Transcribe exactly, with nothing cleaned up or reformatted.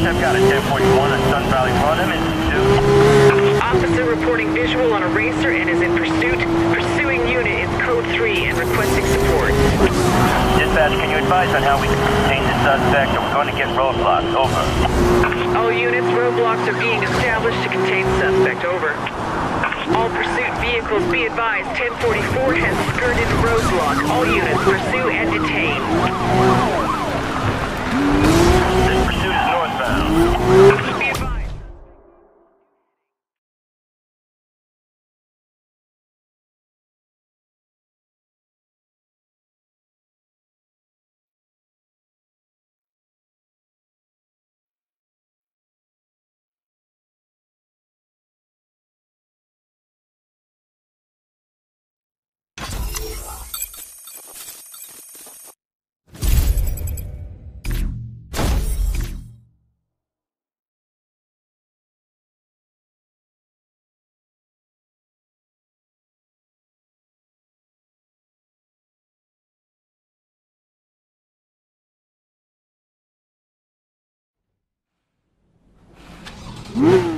I've got a ten forty-one on Sun Valley Road. I'm in pursuit. Officer reporting visual on a racer and is in pursuit. Pursuing unit is code three and requesting support. Dispatch, can you advise on how we can contain the suspect, or we're going to get roadblocks? Over. All units, roadblocks are being established to contain suspect. Over. All pursuit vehicles be advised, ten forty-four has skirted roadblock. All units pursue and detain. This pursuit is northbound. Be advised. Mm-hmm.